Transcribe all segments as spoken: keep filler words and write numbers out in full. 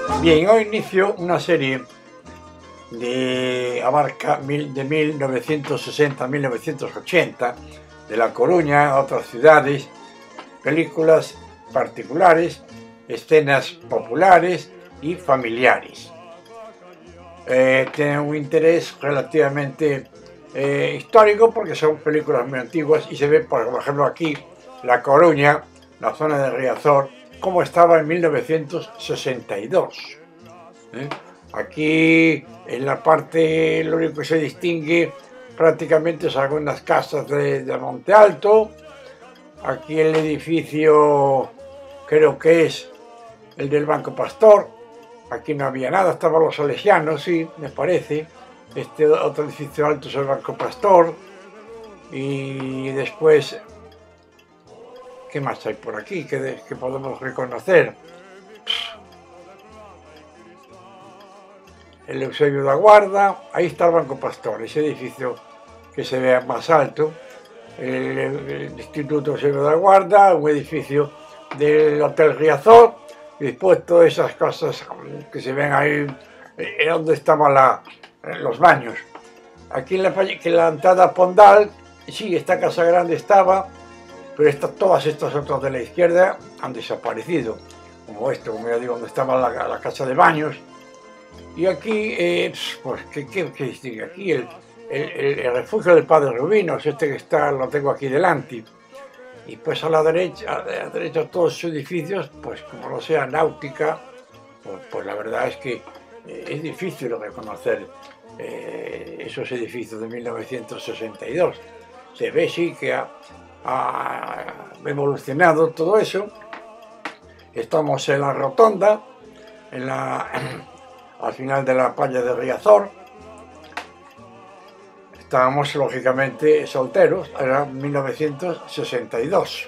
Bien, hoy inicio una serie de abarca mil, de mil novecientos sesenta a mil novecientos ochenta, de La Coruña a otras ciudades, películas particulares, escenas populares y familiares. Eh, tienen un interés relativamente eh, histórico porque son películas muy antiguas y se ve, por ejemplo, aquí La Coruña, la zona de Riazor, como estaba en mil novecientos sesenta y dos. ¿Eh? Aquí en la parte lo único que se distingue prácticamente son algunas casas de, de Monte Alto. Aquí el edificio creo que es el del Banco Pastor. Aquí no había nada, estaban los salesianos, sí, me parece. Este otro edificio alto es el Banco Pastor. Y después, ¿qué más hay por aquí que, que podemos reconocer? El Eusebio da Guarda, ahí está el Banco Pastor, ese edificio que se ve más alto. El, el Instituto Eusebio da Guarda, un edificio del Hotel Riazor, y después todas esas cosas que se ven ahí, era donde estaban la, los baños. Aquí en la, que la entrada Pondal, sí, esta casa grande estaba, pero esta, todas estas otras de la izquierda han desaparecido, como esto, como ya digo, donde estaba la, la casa de baños. Y aquí, eh, pues, ¿qué, qué, qué distingue? Aquí el, el, el refugio del Padre Rubinos, este que está, lo tengo aquí delante. Y pues a la derecha, a la derecha todos los edificios, pues como no sea náutica, pues, pues la verdad es que eh, es difícil reconocer eh, esos edificios de mil novecientos sesenta y dos. Se ve sí que ha, ha evolucionado todo eso. Estamos en la rotonda, en la, al final de la playa de Riazor. Estábamos lógicamente solteros, era mil novecientos sesenta y dos.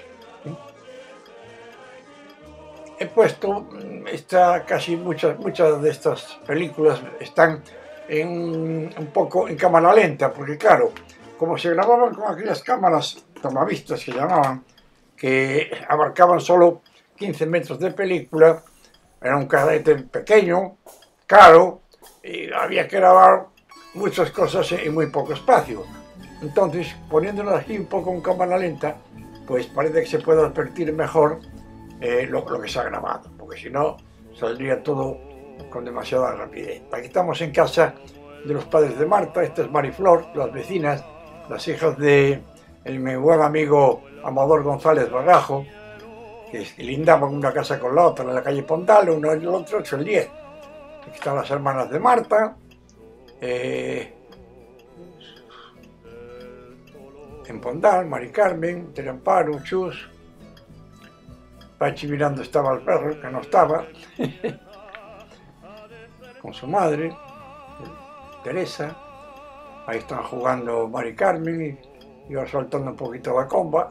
He puesto, está casi muchas, muchas de estas películas están en, un poco en cámara lenta, porque claro, como se grababan con aquellas cámaras tomavistas que llamaban, que abarcaban solo quince metros de película, era un carrete pequeño, caro, y había que grabar muchas cosas en muy poco espacio. Entonces, poniéndolo aquí un poco en cámara lenta, pues parece que se puede advertir mejor eh, lo, lo que se ha grabado, porque si no, saldría todo con demasiada rapidez. Aquí estamos en casa de los padres de Marta, esta es Mariflor, las vecinas, las hijas de el, mi buen amigo Amador González Bagajo, que lindaban una casa con la otra en la calle Pondal, uno y el otro, ocho el diez. Aquí están las hermanas de Marta. Eh, en Pondal, Mari Carmen, Tere Amparo, Chus, Pachi mirando estaba el perro, que no estaba, con su madre, Teresa. Ahí están jugando Mari Carmen y iba soltando un poquito la comba,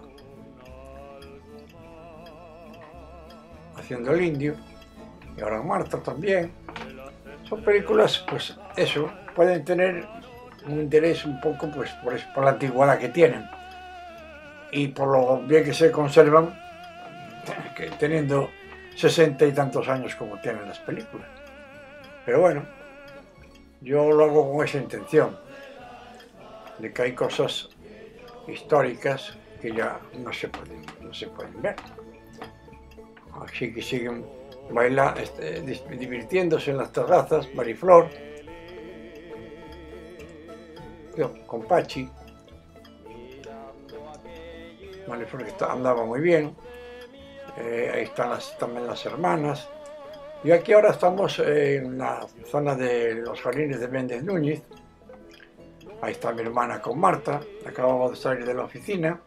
haciendo el indio, y ahora Marta también. Son películas, pues eso, pueden tener un interés un poco pues por, eso, por la antigüedad que tienen y por lo bien que se conservan, que teniendo sesenta y tantos años como tienen las películas. Pero bueno, yo lo hago con esa intención, de que hay cosas históricas que ya no se pueden, no se pueden ver. Así que siguen bailando, este, divirtiéndose en las terrazas, Mariflor, yo, con Pachi. Mariflor que está, andaba muy bien. Eh, ahí están las, también las hermanas. Y aquí ahora estamos en la zona de los jardines de Méndez Núñez. Ahí está mi hermana con Marta. Acabamos de salir de la oficina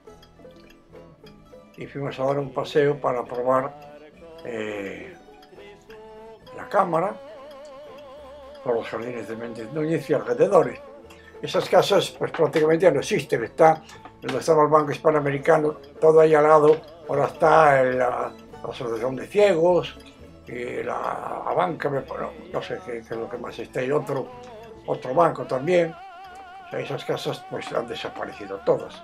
y fuimos a dar un paseo para probar eh, la cámara por los jardines de Méndez Núñez y alrededores. Esas casas pues prácticamente ya no existen. Está donde estaba el Banco Hispanoamericano, todo ahí al lado. Ahora está la, la Asociación de Ciegos, y la, la banca, no, no sé qué, qué es lo que más está, y otro, otro banco también. O sea, esas casas pues han desaparecido todas.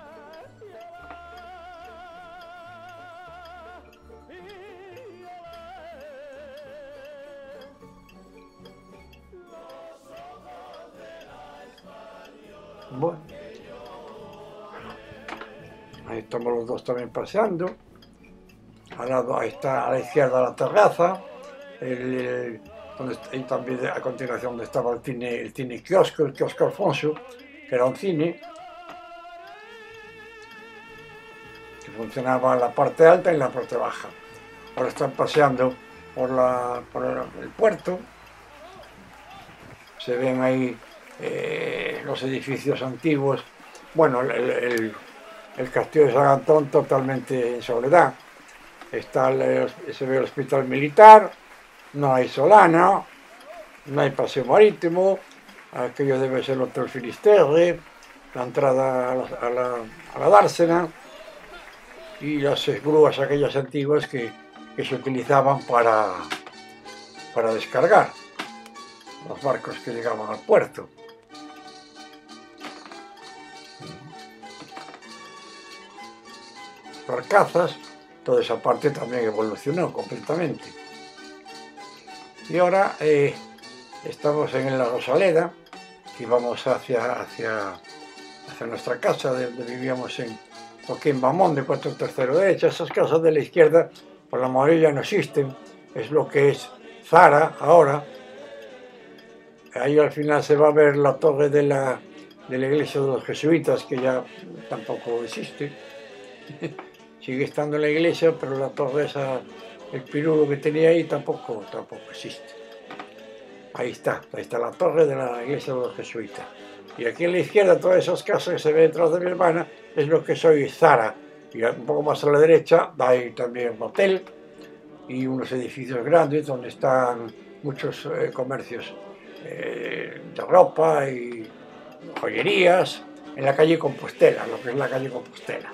Bueno, ahí estamos los dos también paseando. Al lado, ahí está a la izquierda la terraza, el, el, donde está, y también a continuación donde estaba el cine, el cine kiosco, el kiosco Alfonso, que era un cine que funcionaba en la parte alta y en la parte baja. Ahora están paseando por, la, por el puerto, se ven ahí eh, los edificios antiguos, bueno, el, el, el castillo de San Antón totalmente en soledad. Está el, se ve el hospital militar, no hay Solana, no hay paseo marítimo, aquello debe ser el Hotel Finisterre, la entrada a la, a la, a la dársena y las grúas aquellas antiguas que, que se utilizaban para, para descargar los barcos que llegaban al puerto. Barcazas, toda esa parte también evolucionó completamente. Y ahora eh, estamos en la Rosaleda y vamos hacia, hacia, hacia nuestra casa, donde vivíamos en Joaquín Bamón, de cuatro tercero derecha. Esas casas de la izquierda, por la mayoría no existen, es lo que es Zara ahora. Ahí al final se va a ver la torre de la, de la iglesia de los jesuitas, que ya tampoco existe. Sigue estando en la iglesia, pero la torre esa, el pirulo que tenía ahí tampoco, tampoco existe. Ahí está, ahí está la torre de la iglesia de los jesuitas. Y aquí a la izquierda, todas esas casas que se ven detrás de mi hermana, es lo que soy Zara. Y un poco más a la derecha hay también un hotel y unos edificios grandes donde están muchos eh, comercios eh, de ropa y joyerías, en la calle Compostela, lo que es la calle Compostela.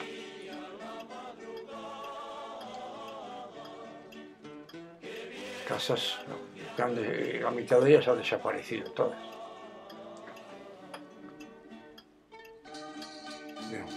Casas grandes, la mitad de ellas han desaparecido todas. Bien.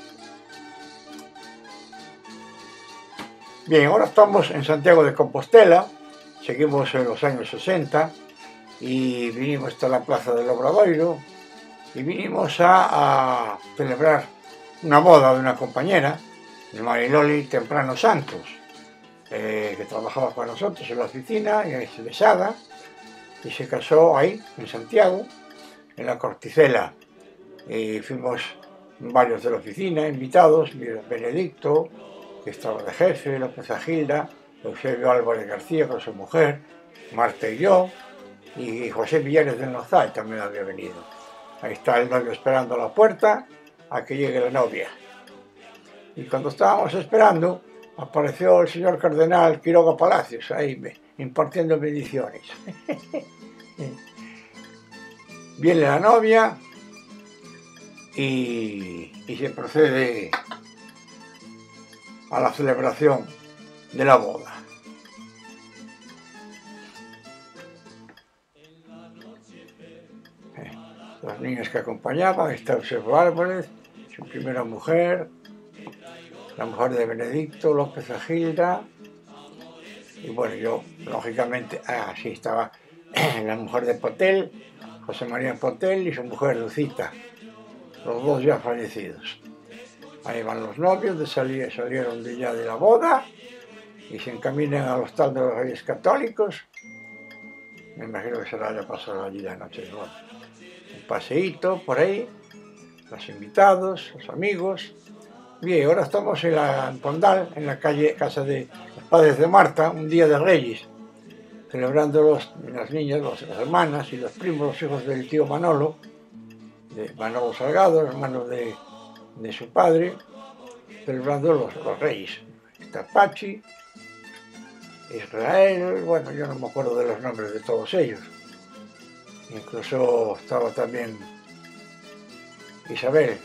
Bien, ahora estamos en Santiago de Compostela, seguimos en los años sesenta y vinimos hasta la Plaza del Obradoiro y vinimos a, a celebrar una boda de una compañera, de Mariloli Temprano Santos, eh, que trabajaba con nosotros en la oficina, y es besada, y se casó ahí, en Santiago, en la Corticela. Y fuimos varios de la oficina, invitados, Benedicto, que estaba de jefe, López Agilda, Eusebio Álvarez García con su mujer, Marta y yo, y José Villares del Nozal también había venido. Ahí está el novio esperando a la puerta a que llegue la novia. Y cuando estábamos esperando, apareció el señor cardenal Quiroga Palacios, ahí impartiendo bendiciones. Viene la novia y, y se procede a la celebración de la boda. Eh, los niños que acompañaban, está Eusebio Álvarez, su primera mujer, la mujer de Benedicto, López Agilda, y bueno, yo, lógicamente, ah, sí, estaba la mujer de Potel, José María Potel, y su mujer Lucita, los dos ya fallecidos. Ahí van los novios, de salir, salieron de ya de la boda y se encaminan al hostal de los Reyes Católicos. Me imagino que será ya pasado allí la noche. Bueno, un paseíto por ahí, los invitados, los amigos. Bien, ahora estamos en, la, en Pondal, en la calle Casa de los Padres de Marta, un día de Reyes, celebrando los, las niñas, los, las hermanas y los primos, los hijos del tío Manolo, de Manolo Salgado, hermano de, de su padre, celebrando los, los Reyes. Está Pachi, Israel, bueno, yo no me acuerdo de los nombres de todos ellos. Incluso estaba también Isabel,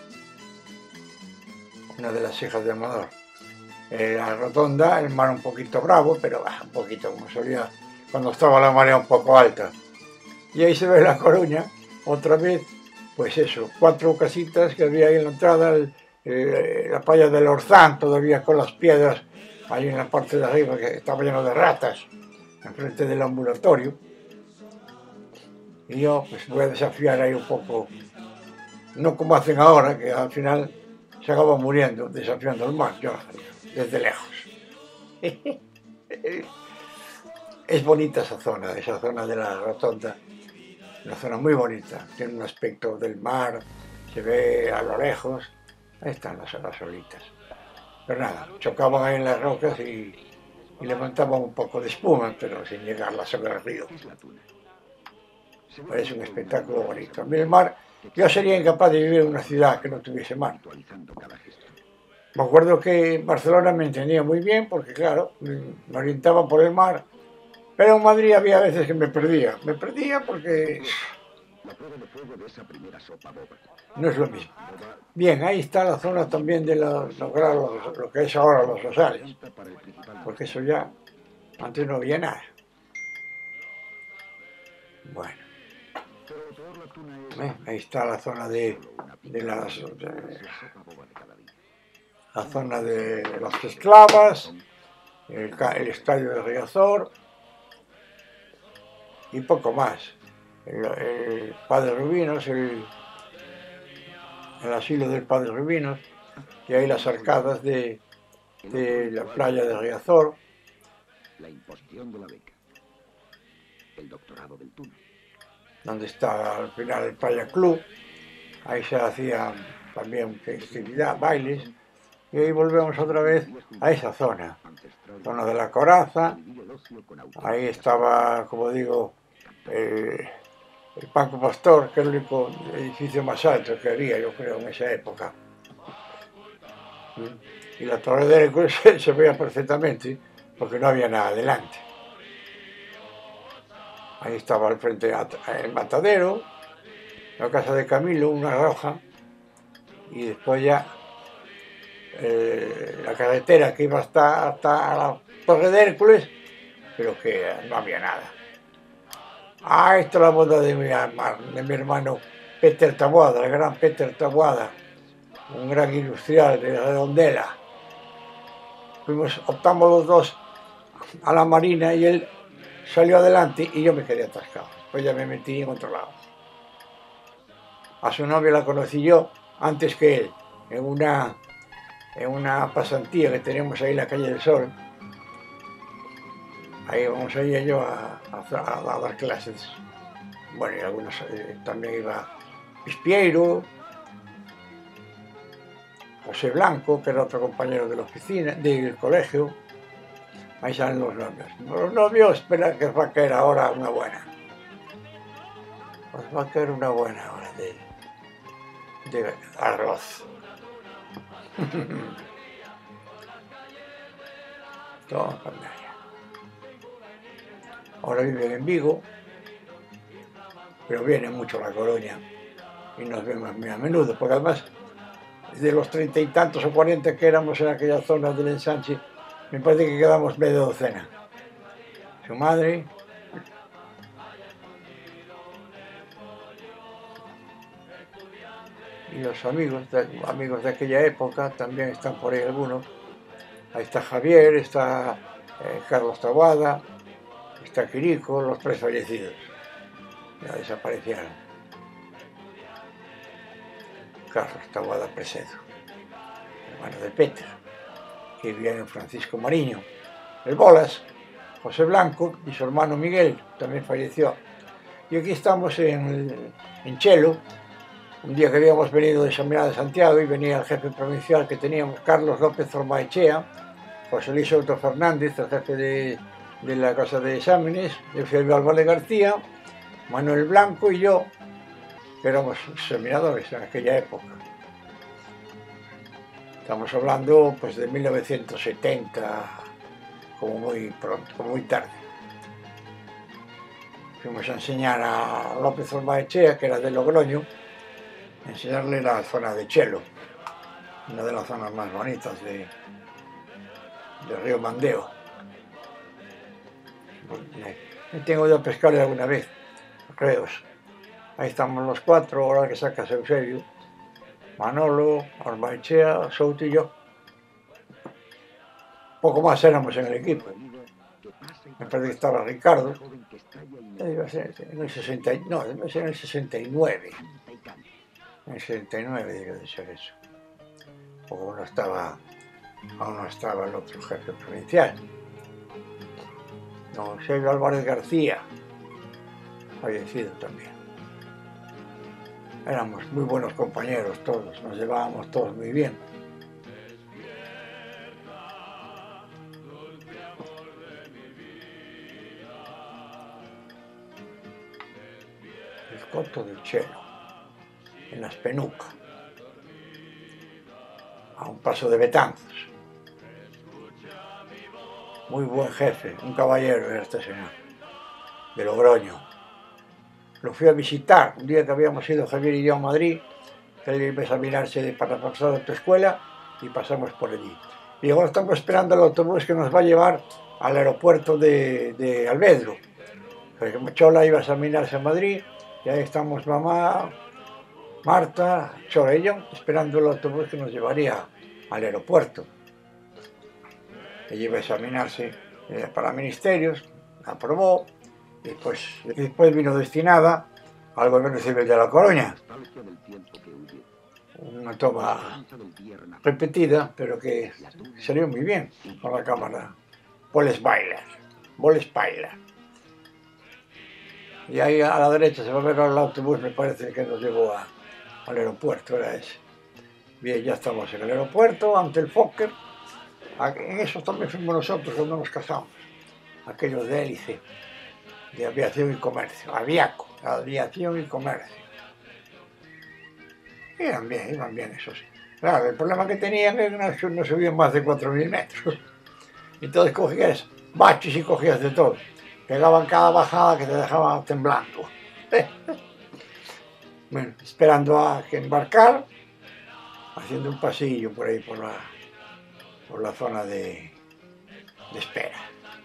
una de las hijas de Amador. En la rotonda, el mar un poquito bravo, pero bah, un poquito como solía cuando estaba la marea un poco alta. Y ahí se ve La Coruña, otra vez, pues eso, cuatro casitas que había ahí en la entrada, el, el, la playa del Orzán, todavía con las piedras, ahí en la parte de arriba, que estaba lleno de ratas, enfrente del ambulatorio. Y yo pues voy a desafiar ahí un poco no como hacen ahora, que al final se acaban muriendo desafiando el mar, yo desde lejos. Es bonita esa zona, esa zona de la Rotonda, una zona muy bonita, tiene un aspecto del mar, se ve a lo lejos, ahí están las, las olitas. Pero nada, chocaban ahí en las rocas y, y levantaban un poco de espuma, pero sin llegarla sobre el río. Es un espectáculo bonito. A mí el mar, yo sería incapaz de vivir en una ciudad que no tuviese mar. Me acuerdo que en Barcelona me entendía muy bien porque, claro, me orientaba por el mar, pero en Madrid había veces que me perdía. Me perdía porque no es lo mismo. Bien, ahí está la zona también de los, lo, lo que es ahora los Rosales, porque eso ya, antes no había nada. Bueno, ¿eh? Ahí está la zona de, de las... De, la zona de las esclavas, el, el estadio de Riazor y poco más. El, el Padre Rubinos, el, el asilo del Padre Rubinos, y ahí las arcadas de, de la playa de Riazor. La imposición de la beca, el doctorado del túnel. Donde está al final el Playa Club, ahí se hacía también festividad, bailes. Y ahí volvemos otra vez a esa zona, zona de la Coraza. Ahí estaba, como digo, el, el Banco Pastor, que es el único edificio más alto que había, yo creo, en esa época. Y la Torre de Hércules se veía perfectamente, porque no había nada delante. Ahí estaba al frente el Matadero, la casa de Camilo, una roja, y después ya Eh, la carretera que iba hasta, hasta la Torre de Hércules, pero que no había nada. Ah, esta es la boda de mi, de mi hermano Peter Taboada, el gran Peter Taboada, un gran industrial de Redondela. Fuimos, optamos los dos a la Marina y él salió adelante y yo me quedé atascado. Pues ya me metí en otro lado. A su novia la conocí yo antes que él, en una en una pasantía que teníamos ahí en la calle del Sol. Ahí vamos a ir yo a, a, a, a dar clases. Bueno, y algunos eh, también iba Pispiero, José Blanco, que era otro compañero de la oficina, del colegio. Ahí salen los novios. Los novios, espera que os va a caer ahora una buena. Os va a caer una buena hora de, de arroz. Toma pantalla. Ahora viven en Vigo, pero vienen mucho a La Coruña y nos vemos muy a menudo, porque además de los treinta y tantos o cuarenta que éramos en aquella zona del ensanche, me parece que quedamos media docena. Su madre, y los amigos de, amigos de aquella época también están por ahí algunos. Ahí está Javier, está eh, Carlos Taboada, está Quirico, los tres fallecidos. Ya desaparecieron. Carlos Taboada Presedo, hermano de Peter, que vivía en Francisco Mariño. El Bolas, José Blanco y su hermano Miguel también falleció. Y aquí estamos en, en Chelo, un día que habíamos venido de San Miguel de Santiago y venía el jefe provincial que teníamos, Carlos López Ormaechea, José Luis Soto Fernández, el jefe de, de la Casa de Exámenes, Eusebio Álvarez García, Manuel Blanco y yo, que éramos examinadores en aquella época. Estamos hablando pues de mil novecientos setenta, como muy pronto, como muy tarde. Fuimos a enseñar a López Ormaechea, que era de Logroño, a enseñarle la zona de Chelo, una de las zonas más bonitas de, de Río Mandeo. Me tengo ido a pescar alguna vez, reos. Ahí estamos los cuatro, ahora que sacas Eusebio, Manolo, Ormaechea, Souto y yo. Poco más éramos en el equipo. Me parece que estaba Ricardo. En el sesenta, no, en el sesenta y nueve. En el setenta y nueve debe de ser eso. Porque aún no estaba, aún no estaba el otro jefe provincial. Don Eusebio Álvarez García, fallecido también. Éramos muy buenos compañeros todos, nos llevábamos todos muy bien. El Coto del Chelo, en Las Penucas, a un paso de Betanzos. Muy buen jefe, un caballero era este señor, de Logroño. Lo fui a visitar un día que habíamos ido Javier y yo a Madrid, que él iba a examinarse para pasar a tu escuela y pasamos por allí. Y ahora estamos esperando el autobús que nos va a llevar al aeropuerto de, de Alvedro. Porque Chola iba a examinarse a Madrid y ahí estamos mamá, Marta, Chola y yo esperando el autobús que nos llevaría al aeropuerto. Ella iba a examinarse eh, para ministerios, aprobó. Y después, y después vino destinada al gobierno civil de La Coruña. Una toma repetida, pero que salió muy bien con la cámara. Boles Bailer, Boles Bailer. Y ahí a la derecha se va a ver el autobús, me parece que nos llevó a, al aeropuerto, era ese. Bien, ya estamos en el aeropuerto, ante el Fokker. En eso también fuimos nosotros cuando nos casamos, aquellos de hélice. De aviación y comercio, Aviaco, aviación y comercio. Iban bien, iban bien, eso sí. Claro, el problema que tenían es que no subían más de cuatro mil metros. Entonces cogías baches y cogías de todo. Pegaban cada bajada que te dejaba temblando. Bueno, esperando a que embarcar, haciendo un pasillo por ahí, por la, por la zona de, de espera.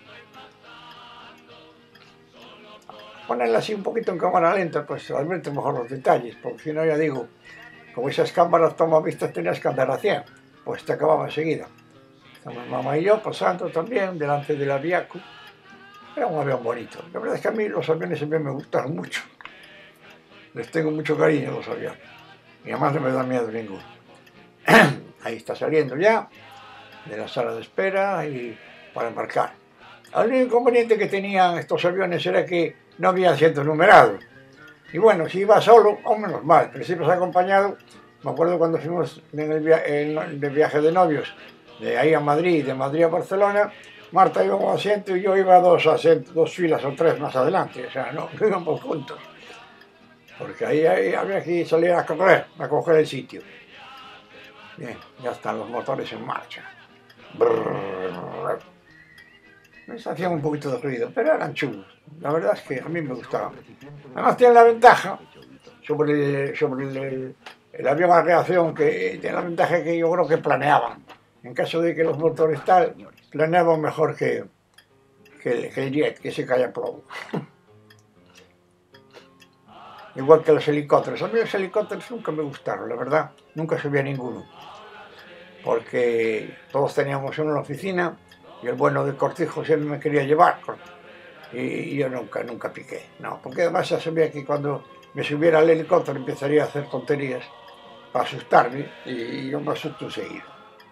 Ponerla así un poquito en cámara lenta, pues realmente mejor los detalles, porque si no, ya digo, como esas cámaras tomavistas tenías que andar a cien, pues te acababa enseguida. Estamos mamá y yo pasando también delante del Aviaco. Era un avión bonito. La verdad es que a mí los aviones siempre me gustaron mucho. Les tengo mucho cariño a los aviones. Y además no me da miedo ninguno. Ahí está saliendo ya de la sala de espera y para embarcar. El único inconveniente que tenían estos aviones era que no había asientos numerados. Y bueno, si iba solo, aún menos mal, pero si ibas acompañado, me acuerdo cuando fuimos en el, via en el viaje de novios, de ahí a Madrid y de Madrid a Barcelona, Marta iba a un asiento y yo iba a dos, asientos, dos filas o tres más adelante, o sea, no, no íbamos juntos. Porque ahí, ahí había que salir a correr, a coger el sitio. Bien, ya están los motores en marcha. Brrr. Les hacían un poquito de ruido, pero eran chulos. La verdad es que a mí me gustaban. Además tienen la ventaja sobre el, sobre el, el avión a reacción, que tiene la ventaja que yo creo que planeaban. En caso de que los motores tal, planeaban mejor que, que, el, que el jet, que se cae a plomo. Igual que los helicópteros. A mí los helicópteros nunca me gustaron, la verdad. Nunca subí a ninguno. Porque todos teníamos uno en la oficina y el bueno de Cortijo siempre me quería llevar. Y yo nunca, nunca piqué. No, porque además ya sabía que cuando me subiera al helicóptero empezaría a hacer tonterías para asustarme y yo me asusto enseguida.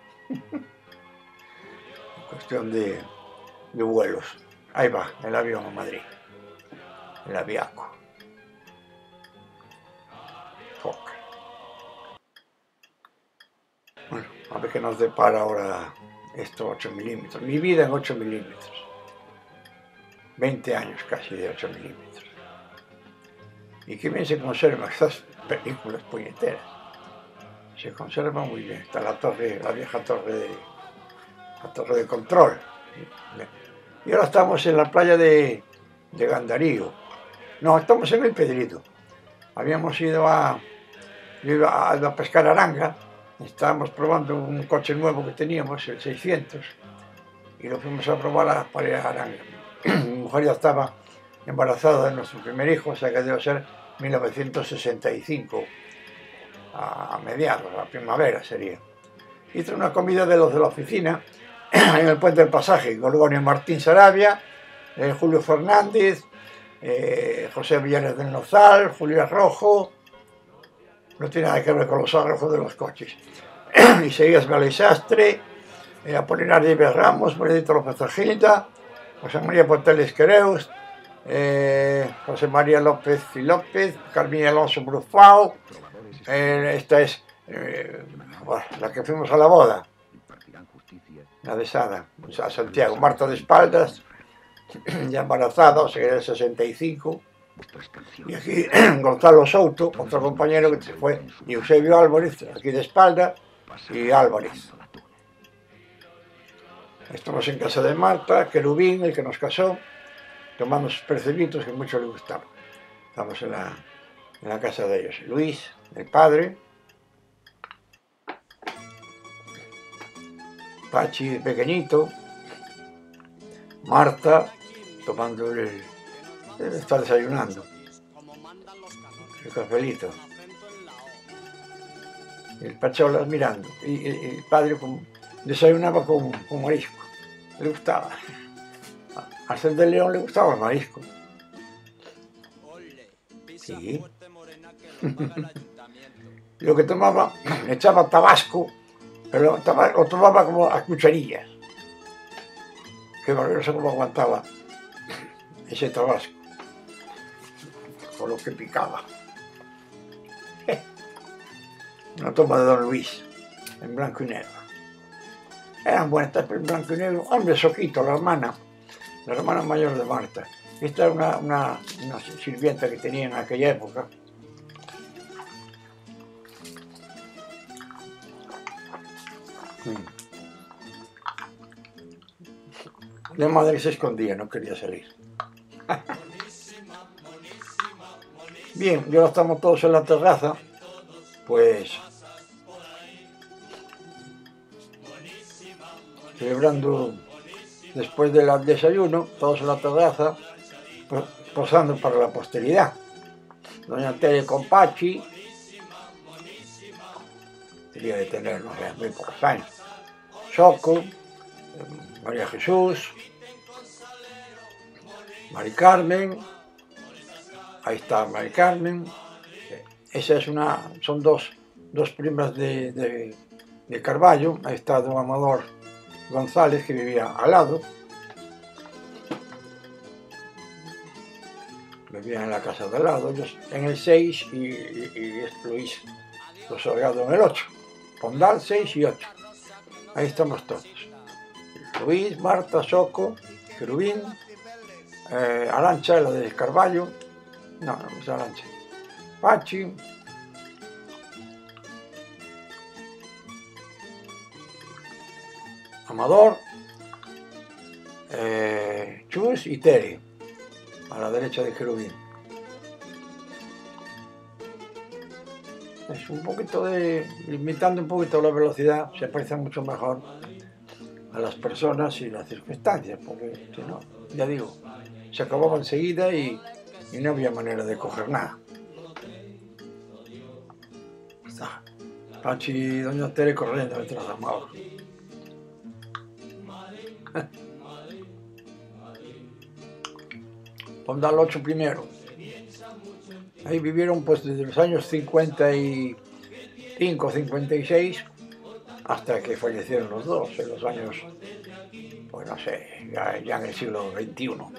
Cuestión de, de vuelos. Ahí va, el avión a Madrid. El Aviaco. Fokker. Bueno, a ver qué nos depara ahora estos ocho milímetros. Mi vida en ocho milímetros. veinte años casi de ocho milímetros. Y que bien se conservan estas películas puñeteras. Se conservan muy bien. Está la torre, la vieja torre de, la torre de control. Y ahora estamos en la playa de, de Gandarío. No, estamos en el Pedrito. Habíamos ido a, iba a, a pescar aranga. Estábamos probando un coche nuevo que teníamos, el seiscientos. Y lo fuimos a probar a Pareja Aranga. Mi mujer ya estaba embarazada de nuestro primer hijo, o sea que debe ser mil novecientos sesenta y cinco, a mediados, a primavera sería. Hice una comida de los de la oficina en el Puente del Pasaje, Gorgonio Martín Sarabia, eh, Julio Fernández, eh, José Villares del Nozal, Julio Rojo, no tiene nada que ver con los árrojos de los coches. Y seguías Vélez Sastre, eh, Apolinar Ives Ramos, Benedito López Agilda, José María Porteles Quereus, eh, José María López y López, Carmín Alonso Brufao, eh, esta es eh, bueno, la que fuimos a la boda, la de Sada, a Santiago, Marta de Espaldas, ya embarazada, o sea, era el sesenta y cinco, y aquí Gonzalo Souto, otro compañero que se fue, y Eusebio Álvarez, aquí de espalda, y Álvarez. Estamos en casa de Marta, Querubín, el que nos casó, tomando sus percebitos que mucho le gustaban. Estamos en la, en la casa de ellos. Luis, el padre, Pachi, el pequeñito, Marta, tomando el... está desayunando, el cafelito, el Pacholas mirando, y el, el padre con, desayunaba con, con marisco, le gustaba. A Arsén de León le gustaba el marisco. Sí. Lo que tomaba, le echaba tabasco, pero lo tomaba como a cucharillas. Qué maravilloso cómo aguantaba ese tabasco, con lo que picaba. Una toma de Don Luis, en blanco y negro. Eran buenas tapas en blanco y negro. Hombre, Soquito, la hermana, la hermana mayor de Marta. Esta era una, una, una sirvienta que tenía en aquella época. La madre se escondía, no quería salir. Bien, y ahora estamos todos en la terraza, pues celebrando después del desayuno, todos en la terraza, pues, posando para la posteridad. Doña Tere con Pachi, tenía de tener, no sé, muy pocos años. Soco, María Jesús, Mari Carmen, ahí está Mari Carmen, esa es una, son dos, dos primas de, de, de Carballo, ahí está don Amador González, que vivía al lado, vivía en la casa de al lado, ellos en el seis y, y, y Luis los Salgado en el ocho, Pondal seis y ocho, ahí estamos todos. Luis, Marta, Soco, Querubín, eh, Arancha, la de Carballo, no, no es Arancha, Pachi, Amador, eh, Chus y Tere, a la derecha de Querubín. Es un poquito de, limitando un poquito la velocidad, se aprecia mucho mejor a las personas y las circunstancias, porque si no, ya digo, se acababa enseguida y, y no había manera de coger nada. Está Pachi y doña Tere corriendo detrás de Amador. Pondal ocho primero. Ahí vivieron pues desde los años cincuenta y cinco, cincuenta y seis hasta que fallecieron los dos, en los años, pues no sé, ya, ya en el siglo veintiuno.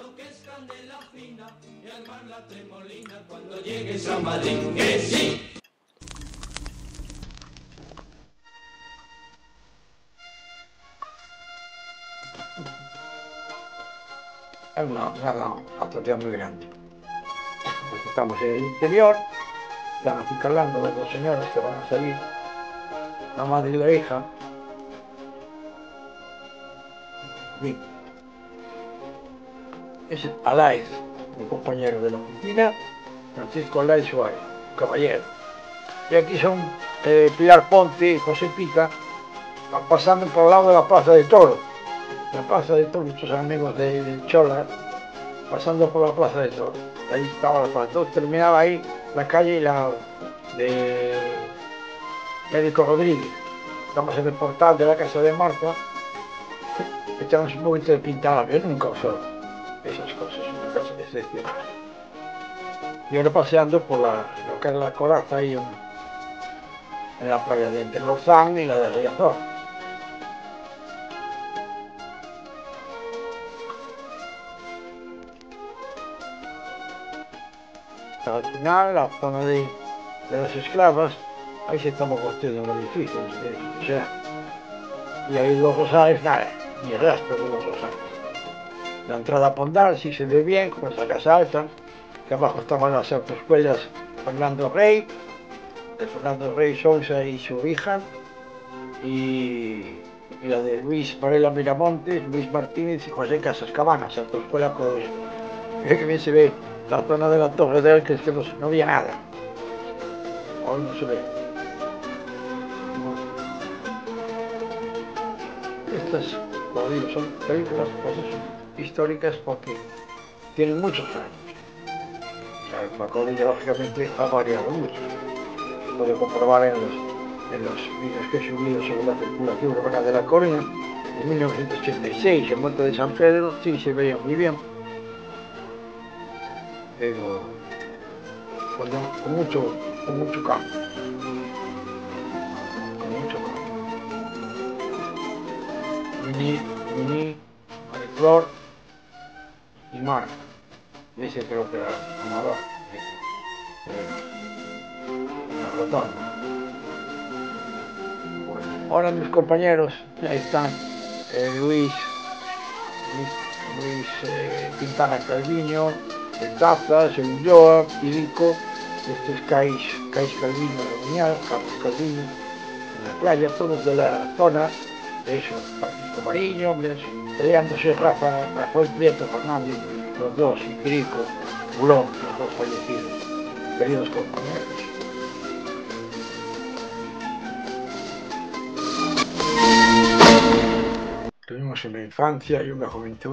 Es una, una atracción muy grande. Estamos en el interior, están aquí hablando de dos señoras que van a salir, la madre y la hija. Bien. Es Alaez, mi compañero de la oficina, Francisco Alaez Suárez, caballero. Y aquí son eh, Pilar Ponte y José Pica, pasando por el lado de la Plaza de Toros. La Plaza de Toros, nuestros amigos de, de Chola, pasando por la Plaza de Toros. Ahí estaba la Plaza de Toros, terminaba ahí la calle y la de Médico Rodríguez. Estamos en el portal de la casa de Marta, echamos un poquito de pintada, yo nunca uso esas cosas, una casa de excepción. Y ahora paseando por la, lo que es la coraza ahí, en la playa de Lorzán y la de Riazor. Al final, la zona de, de las esclavas, ahí se estamos construyendo un edificio, o sea, y ahí los rosales, nada, ni rastro de los rosales. La entrada a Pondal sí se ve bien, con esa casa alta, que abajo estaban las autoescuelas Fernando Rey, de Fernando Rey Sousa y su hija, y, y la de Luis Varela Miramontes, Luis Martínez y José Casas Cabanas, autoescuela pues, que bien se ve la zona de la Torre de él, que es que no, no había nada. Hoy no se ve. Estas, como digo, son películas, cosas históricas porque tienen muchos años. El Macaulay, lógicamente, ha variado mucho. Se puede comprobar en los, en los vídeos que he subido sobre la circulación urbana de La Coruña. En mil novecientos ochenta y seis, el monte de San Pedro sí se veía muy bien, pero con, con, mucho, con mucho cambio. Con mucho cambio. Mini, Mini, Mariflor y Mar. Ese creo que era Amador. Una rotonda. Bueno, ahora mis compañeros, ahí están eh, Luis, Luis, Luis eh, Quintana Calviño, el Tazas, el Ulloa, Irico, este es Cais, Cais Calviño de Uñal, Carlos Calviño, en la playa, todos de la zona, de eso, Francisco Mariño, peleándose Rafa, Rafael Prieto Fernández, los dos, y Irico, Bulón, los dos fallecidos, queridos compañeros. Tuvimos una infancia y una juventud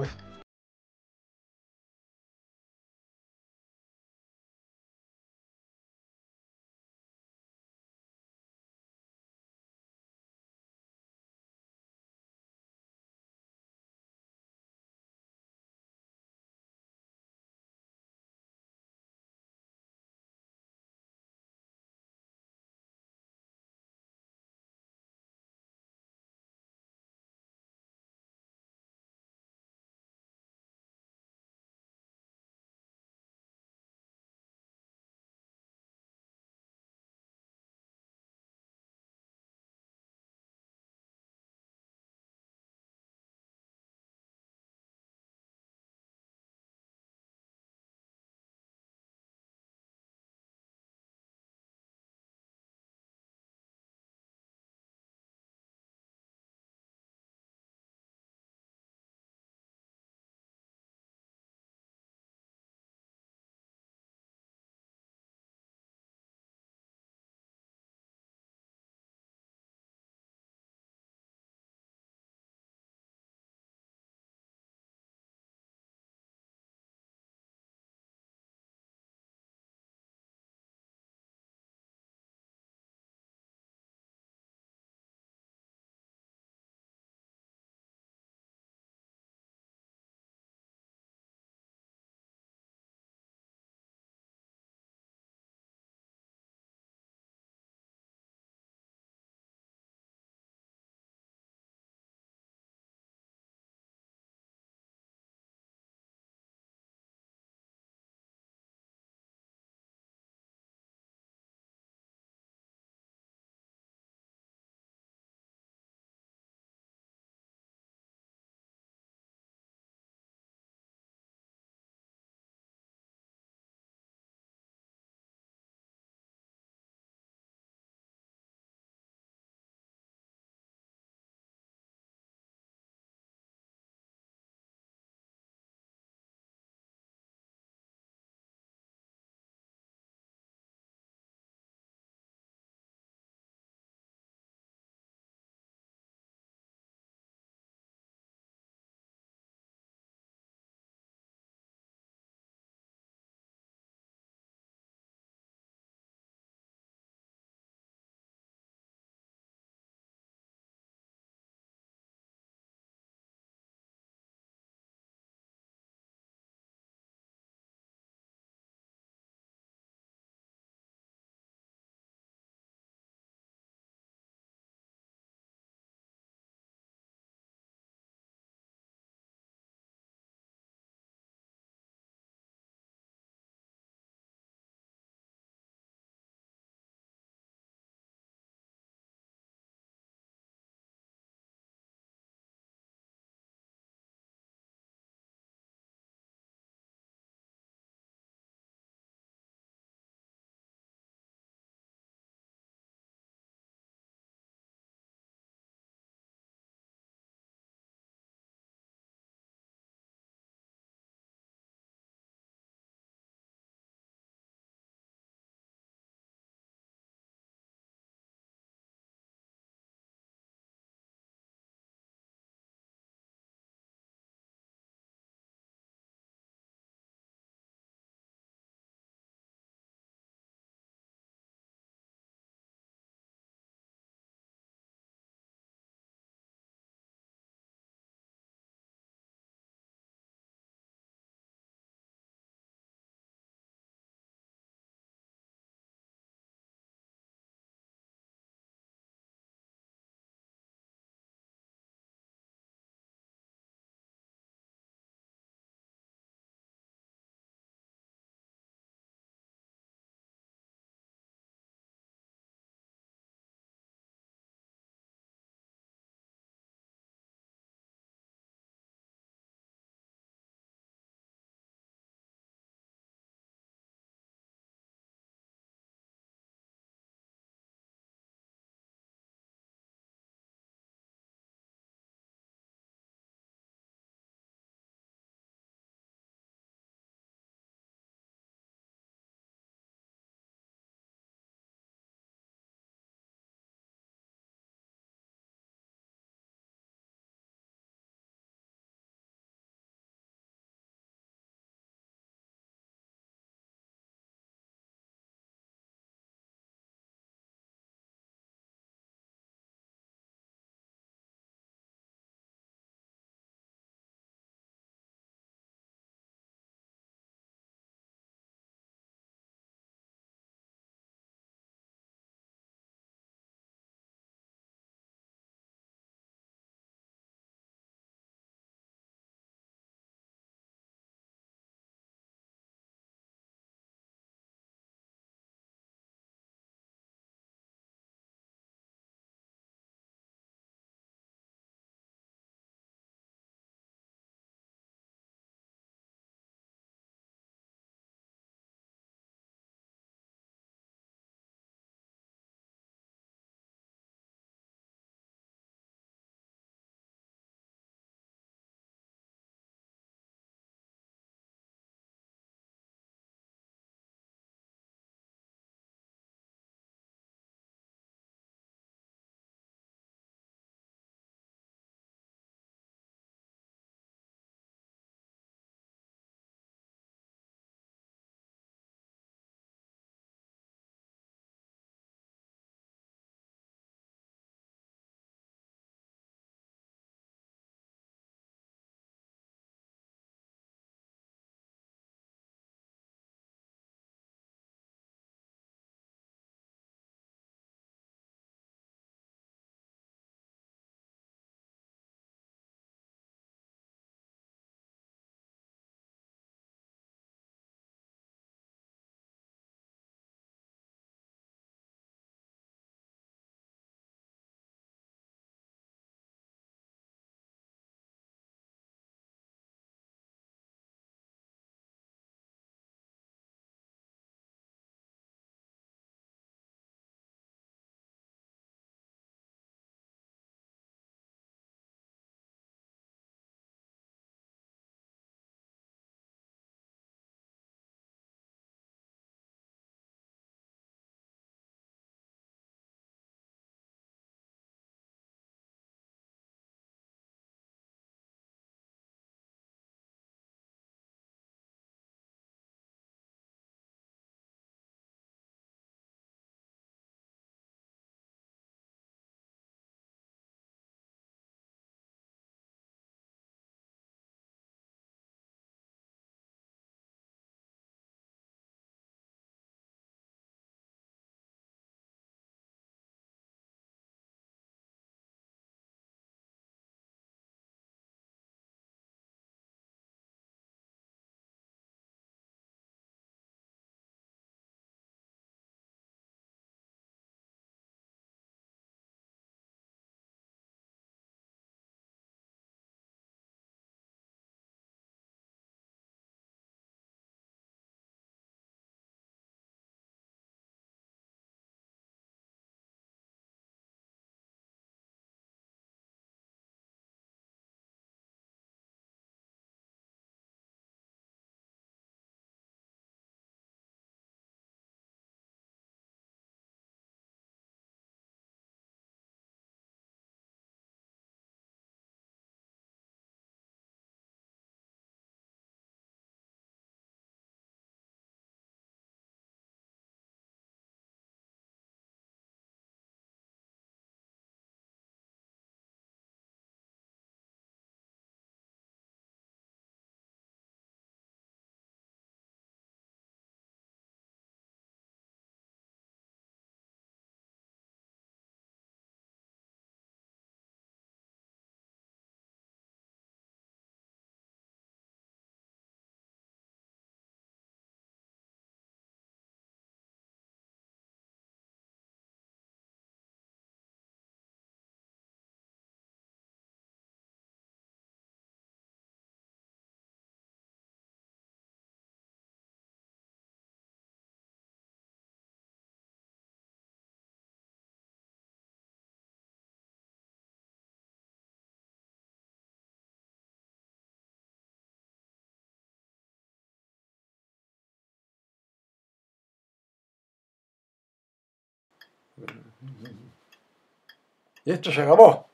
Y esto se acabó.